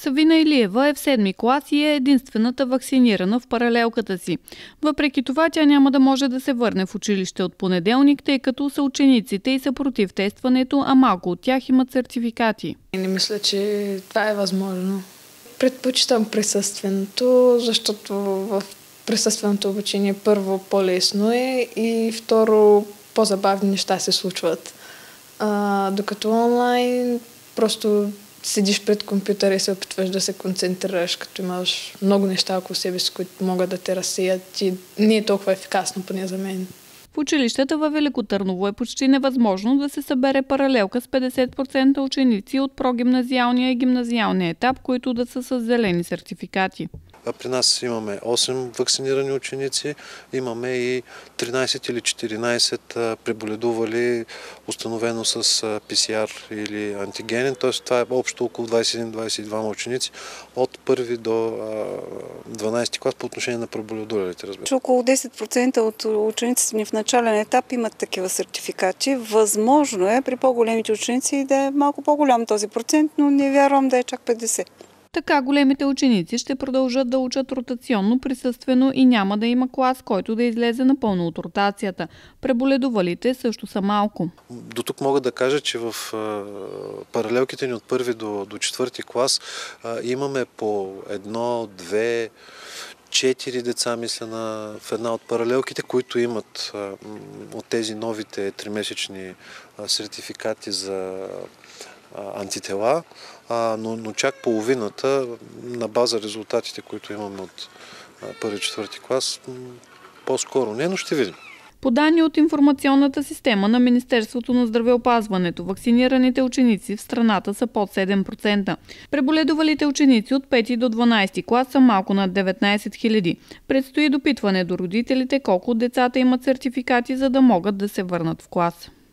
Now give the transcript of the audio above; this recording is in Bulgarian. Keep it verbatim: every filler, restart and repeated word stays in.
Савина Илиева е в седми клас и е единствената вакцинирана в паралелката си. Въпреки това, тя няма да може да се върне в училище от понеделник, тъй като съучениците и са против тестването, а малко от тях имат сертификати. Не мисля, че това е възможно. Предпочитам присъственото, защото в присъственото обучение първо по-лесно е и второ по-забавни неща се случват. А, докато онлайн просто седиш пред компютъра и се опитваш да се концентрираш, като имаш много неща около себе си, които могат да те разсеят и не е толкова ефикасно, поне за мен. В училищата във Велико Търново е почти невъзможно да се събере паралелка с петдесет процента ученици от прогимназиалния и гимназиалния етап, които да са с зелени сертификати. При нас имаме осем вакцинирани ученици, имаме и тринайсет или четиринайсет преболедували, установено с Пи Си Ар или антигенен, т.е. това е общо около двайсет и един - двайсет и двама ученици от първи до дванайсети клас по отношение на преболедувалите, разбира се. Около десет процента от учениците ни в начален етап имат такива сертификати. Възможно е при по-големите ученици да е малко по-голям този процент, но не вярвам да е чак петдесет. Така големите ученици ще продължат да учат ротационно, присъствено и няма да има клас, който да излезе напълно от ротацията. Преболедувалите също са малко. До тук мога да кажа, че в паралелките ни от първи до, до четвърти клас имаме по едно, две, четири деца, мисля, на, в една от паралелките, които имат а, от тези новите тримесечни а, сертификати за а, антитела, а, но, но чак половината на база резултатите, които имаме от първи-четвърти клас, по-скоро не, но ще видим. По данни от информационната система на Министерството на здравеопазването, вакцинираните ученици в страната са под седем процента. Преболедувалите ученици от пети до дванайсети клас са малко над деветнайсет хиляди. Предстои допитване до родителите колко от децата имат сертификати, за да могат да се върнат в клас.